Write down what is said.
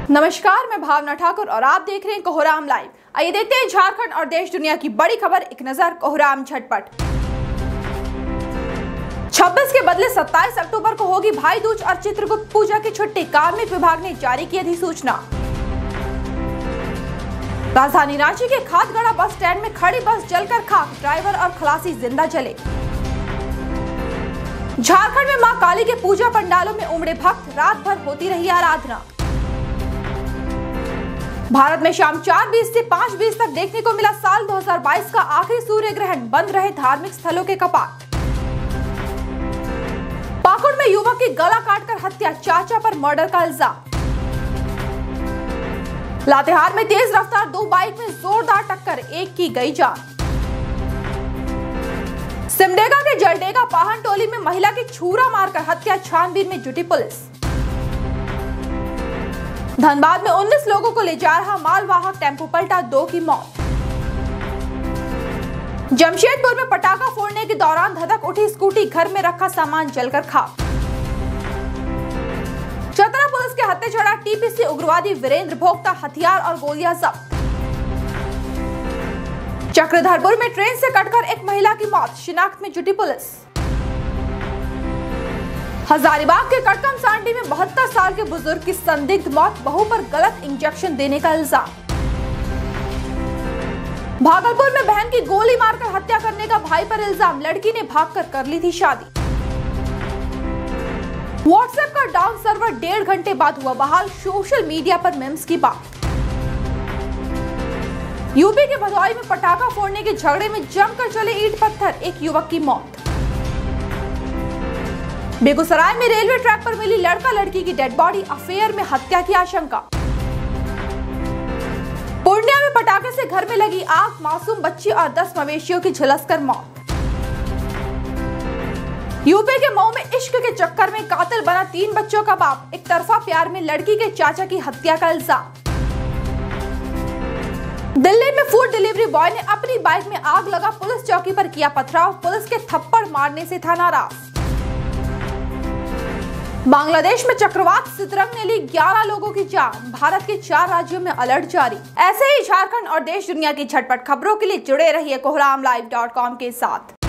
नमस्कार, मैं भावना ठाकुर और आप देख रहे हैं कोहराम लाइव। आइए देखते हैं झारखंड और देश दुनिया की बड़ी खबर। एक नजर कोहराम झटपट। 26 के बदले 27 अक्टूबर को होगी भाई दूज और चित्रगुप्त पूजा की छुट्टी। कार्मिक विभाग ने जारी की अधिसूचना। राजधानी रांची के खादगड़ा बस स्टैंड में खड़ी बस जलकर खाक, ड्राइवर और खलासी जिंदा जले। झारखंड में मां काली के पूजा पंडालों में उमड़े भक्त, रात भर होती रही आराधना। भारत में शाम 4:20 से 5:20 तक देखने को मिला साल 2022 का आखिरी सूर्य ग्रहण। बंद रहे धार्मिक स्थलों के कपाट। पाकुड़ में युवक की गला काटकर हत्या, चाचा पर मर्डर का इल्जाम। लातेहार में तेज रफ्तार दो बाइक में जोरदार टक्कर, एक की गई जान। सिमडेगा के जलडेगा पाहन टोली में महिला की छुरा मारकर हत्या, छानबीन में जुटी पुलिस। धनबाद में 19 लोगों को ले जा रहा मालवाहक टेम्पो पलटा, 2 की मौत। जमशेदपुर में पटाखा फोड़ने के दौरान धधक उठी स्कूटी, घर में रखा सामान जलकर खाक। चतरा पुलिस के हत्थे चढ़ा टीपीसी उग्रवादी वीरेंद्र भोक्ता, हथियार और गोलियां जब्त। चक्रधरपुर में ट्रेन से कटकर एक महिला की मौत, शिनाख्त में जुटी पुलिस। हजारीबाग के कटकम सांडी में 72 साल के बुजुर्ग की संदिग्ध मौत, बहू पर गलत इंजेक्शन देने का इल्जाम। भागलपुर में बहन की गोली मारकर हत्या करने का भाई पर इल्जाम, लड़की ने भागकर कर ली थी शादी। व्हाट्सएप का डाउन सर्वर 1.5 घंटे बाद हुआ बहाल, सोशल मीडिया पर मीम्स की बात। यूपी के भदोही में पटाखा फोड़ने के झगड़े में जमकर चले ईंट पत्थर, एक युवक की मौत। बेगूसराय में रेलवे ट्रैक पर मिली लड़का लड़की की डेड बॉडी, अफेयर में हत्या की आशंका। पूर्णिया में पटाखे से घर में लगी आग, मासूम बच्ची और 10 मवेशियों की झुलसकर मौत। यूपी के मऊ में इश्क के चक्कर में कातिल बना 3 बच्चों का बाप, एक तरफा प्यार में लड़की के चाचा की हत्या का इल्जाम। दिल्ली में फूड डिलीवरी बॉय ने अपनी बाइक में आग लगा पुलिस चौकी पर किया पथराव, पुलिस के थप्पड़ मारने से था नाराज। बांग्लादेश में चक्रवात सितरंग ने ली 11 लोगों की जान, भारत के 4 राज्यों में अलर्ट जारी। ऐसे ही झारखंड और देश दुनिया की झटपट खबरों के लिए जुड़े रहिए कोहरामलाइव.com के साथ।